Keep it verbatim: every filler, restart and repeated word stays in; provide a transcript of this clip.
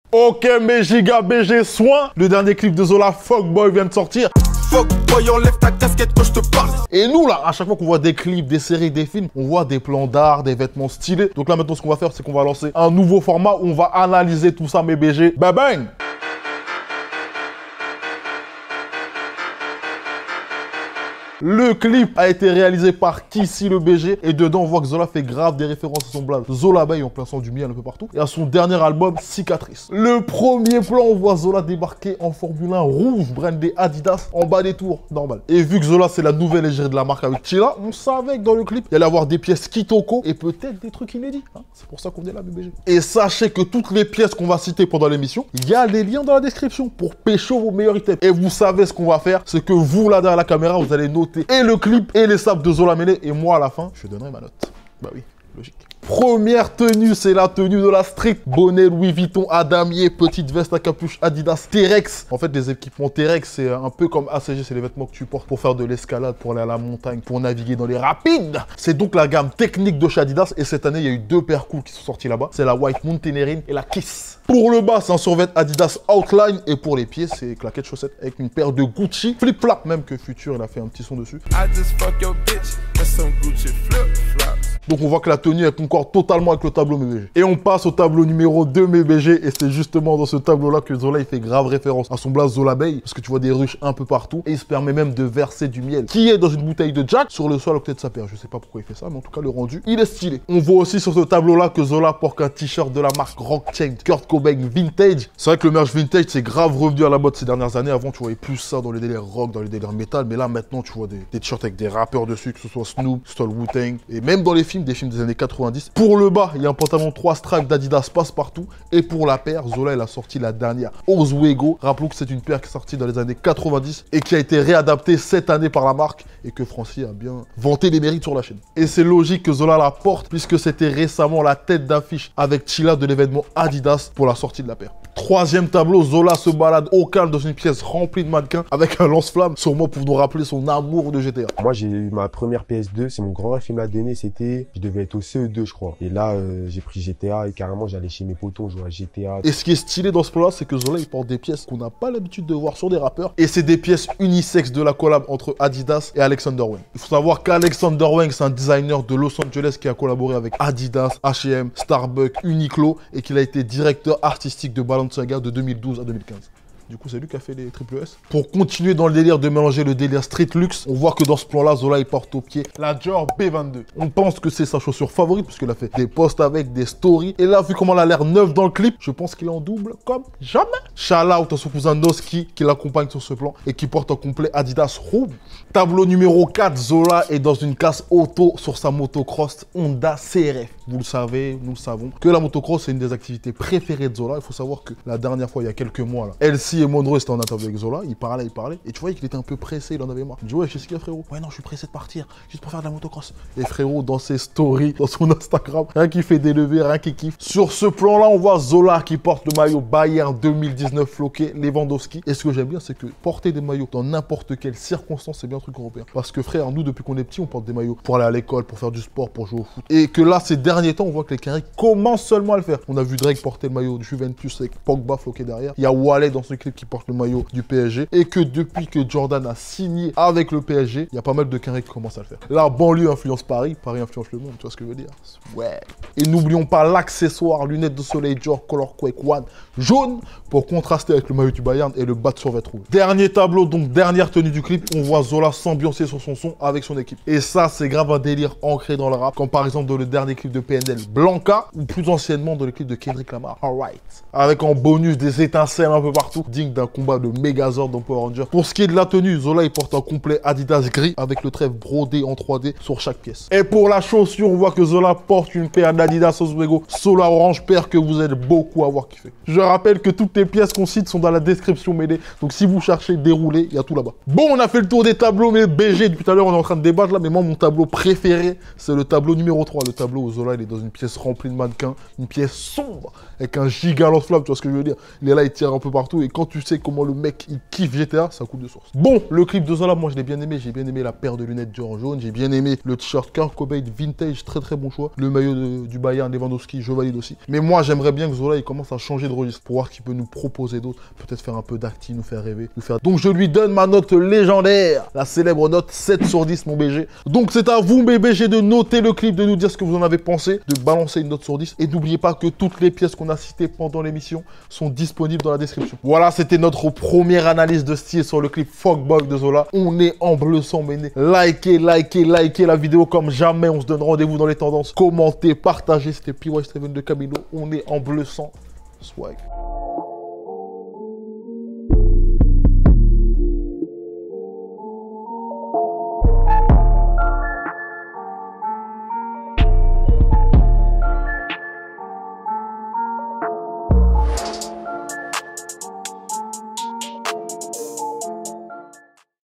Ok, mes giga B G soin. Le dernier clip de Zola, Fuckboy, vient de sortir. Fuckboy, enlève ta casquette que je te parle. Et nous là, à chaque fois qu'on voit des clips, des séries, des films, on voit des plans d'art, des vêtements stylés. Donc là maintenant ce qu'on va faire, c'est qu'on va lancer un nouveau format où on va analyser tout ça, mes B G. Bang bang. Le clip a été réalisé par Kissy le B G et dedans on voit que Zola fait grave des références à son blaze Zola Bay en plaçant du miel un peu partout et à son dernier album Cicatrice. Le premier plan, on voit Zola débarquer en Formule un rouge brandé Adidas en bas des tours, normal. Et vu que Zola c'est la nouvelle égérie de la marque avec Chila, on savait que dans le clip il y allait avoir des pièces Kitoko et peut-être des trucs inédits. Hein, c'est pour ça qu'on est là, le B G. Et sachez que toutes les pièces qu'on va citer pendant l'émission, il y a les liens dans la description pour pécho vos meilleurs items. Et vous savez ce qu'on va faire, c'est que vous là derrière la caméra, vous allez noter et le clip et les sables de Zola Mele et moi à la fin je donnerai ma note. Bah oui, logique. Première tenue, c'est la tenue de la street. Bonnet Louis Vuitton à damier, petite veste à capuche Adidas T-Rex. En fait, les équipements T-Rex, c'est un peu comme A C G, c'est les vêtements que tu portes pour faire de l'escalade, pour aller à la montagne, pour naviguer dans les rapides. C'est donc la gamme technique de chez Adidas. Et cette année, il y a eu deux paires cool qui sont sortis là-bas. C'est la White Mountaineering et la Kiss. Pour le bas, c'est un survêt Adidas Outline. Et pour les pieds, c'est claquettes chaussettes avec une paire de Gucci flip-flap. Même que Future, il a fait un petit son dessus. I just fuck your bitch, that's some Gucci flip-flops. Donc on voit que la tenue elle concorde totalement avec le tableau mes B G. Et on passe au tableau numéro deux mes B G. Et c'est justement dans ce tableau là que Zola il fait grave référence à son blaze Zola Bay. Parce que tu vois des ruches un peu partout. Et il se permet même de verser du miel qui est dans une bouteille de Jack sur le sol à côté de sa paire. Je sais pas pourquoi il fait ça, mais en tout cas le rendu il est stylé. On voit aussi sur ce tableau là que Zola porte un t-shirt de la marque Rock Chain Kurt Cobain Vintage. C'est vrai que le merch vintage c'est grave revenu à la mode ces dernières années. Avant tu voyais plus ça dans les délires rock, dans les délires métal. Mais là maintenant tu vois des, des t-shirts avec des rappeurs dessus, que ce soit Snoop, Stole Wu-Tang. Et même dans les films, des films des années quatre-vingt-dix. Pour le bas, il y a un pantalon trois stripes d'Adidas passe-partout. Et pour la paire, Zola, elle a sorti la dernière Oswego. Rappelons que c'est une paire qui est sortie dans les années quatre-vingt-dix et qui a été réadaptée cette année par la marque et que Francis a bien vanté les mérites sur la chaîne. Et c'est logique que Zola la porte puisque c'était récemment la tête d'affiche avec Chila de l'événement Adidas pour la sortie de la paire. Troisième tableau, Zola se balade au calme dans une pièce remplie de mannequins avec un lance-flamme, sûrement pour nous rappeler son amour de G T A. Moi, j'ai eu ma première P S deux, c'est mon grand rêve qui me l'a donné, c'était, je devais être au C E deux, je crois. Et là, euh, j'ai pris G T A et carrément, j'allais chez mes potos, on jouait à G T A. Et ce qui est stylé dans ce plan-là, c'est que Zola, il porte des pièces qu'on n'a pas l'habitude de voir sur des rappeurs. Et c'est des pièces unisexes de la collab entre Adidas et Alexander Wang. Il faut savoir qu'Alexander Wang, c'est un designer de Los Angeles qui a collaboré avec Adidas, H et M, Starbucks, Uniqlo et qu'il a été directeur artistique de Balenciaga de deux mille douze à deux mille quinze. Du coup, c'est lui qui a fait les triple S. Pour continuer dans le délire de mélanger le délire street luxe, on voit que dans ce plan-là, Zola, il porte au pied la Dior B vingt-deux. On pense que c'est sa chaussure favorite, parce qu'il a fait des posts avec, des stories. Et là, vu comment elle a l'air neuve dans le clip, je pense qu'il est en double comme jamais. Shout out à son cousin Noski, qui l'accompagne sur ce plan, et qui porte en complet Adidas rouge. Tableau numéro quatre, Zola est dans une casse auto sur sa motocross Honda C R F. Vous le savez, nous le savons, que la motocross, c'est une des activités préférées de Zola. Il faut savoir que la dernière fois, il y a quelques mois, là, L C et Monroe étaient en interview avec Zola, il parlait, il parlait, et tu voyais qu'il était un peu pressé, il en avait marre. Il dit ouais, qu'est-ce qu'il y a frérot? Ouais non, je suis pressé de partir, juste pour faire de la motocross. Et frérot, dans ses stories, dans son Instagram, rien qui fait des levées, rien qui kiffe. Sur ce plan-là, on voit Zola qui porte le maillot Bayern deux mille dix-neuf floqué Lewandowski. Et ce que j'aime bien, c'est que porter des maillots dans n'importe quelle circonstance, c'est bien un truc européen. Parce que frère, nous, depuis qu'on est petit, on porte des maillots pour aller à l'école, pour faire du sport, pour jouer au foot. Et que là, ces derniers temps, on voit que les Canaries commencent seulement à le faire. On a vu Drake porter le maillot du Juventus avec Pogba floqué derrière. Il y a Wallet dans ce clip qui porte le maillot du P S G. Et que depuis que Jordan a signé avec le P S G, il y a pas mal de Canaries qui commencent à le faire. La banlieue influence Paris, Paris influence le monde, tu vois ce que je veux dire? Ouais. Et n'oublions pas l'accessoire lunettes de soleil Dior Color Quake One jaune pour contraster avec le maillot du Bayern et le bas de survêt rouge. Dernier tableau, donc dernière tenue du clip, on voit Zola s'ambiancer sur son son avec son équipe. Et ça, c'est grave un délire ancré dans le rap, comme par exemple dans le dernier clip de P N L Blanca, ou plus anciennement dans le clip de Kendrick Lamar, Alright. Avec en bonus des étincelles un peu partout, digne d'un combat de Megazord dans Power Rangers. Pour ce qui est de la tenue, Zola il porte un complet Adidas gris avec le trèfle brodé en trois D sur chaque pièce. Et pour la chaussure, on voit que Zola porte une paire d'Adidas Oswego Solar Orange, paire que vous êtes beaucoup à avoir kiffé. Je rappelle que toutes les pièces qu'on cite sont dans la description mêlée, donc si vous cherchez déroulé, il y a tout là-bas. Bon, on a fait le tour des tableaux, mais B G, depuis tout à l'heure on est en train de débattre là, mais moi mon tableau préféré, c'est le tableau numéro trois, le tableau où Zola il est dans une pièce remplie de mannequins, une pièce sombre, avec un giga lance-flamme, tu vois ce que je veux dire. Il est là, il tire un peu partout, et quand quand tu sais comment le mec il kiffe G T A, ça coule de source. Bon, le clip de Zola, moi je l'ai bien aimé. J'ai bien aimé la paire de lunettes Dior jaune. J'ai bien aimé le t-shirt Kurt Cobain vintage, très très bon choix. Le maillot de, du Bayern Lewandowski, je valide aussi. Mais moi j'aimerais bien que Zola il commence à changer de registre pour voir ce qu'il peut nous proposer d'autres. Peut-être faire un peu d'acting, nous faire rêver, nous faire. Donc je lui donne ma note légendaire, la célèbre note sept sur dix, mon B G. Donc c'est à vous, mes B G, de noter le clip, de nous dire ce que vous en avez pensé, de balancer une note sur dix. Et n'oubliez pas que toutes les pièces qu'on a citées pendant l'émission sont disponibles dans la description. Voilà, c'était notre première analyse de style sur le clip Fuckboy de Zola. On est en bleu sang mêlé. Likez, likez, likez la vidéo comme jamais. On se donne rendez-vous dans les tendances. Commentez, partagez. C'était P Y Steven de Camilo. On est en bleu sang. Swag.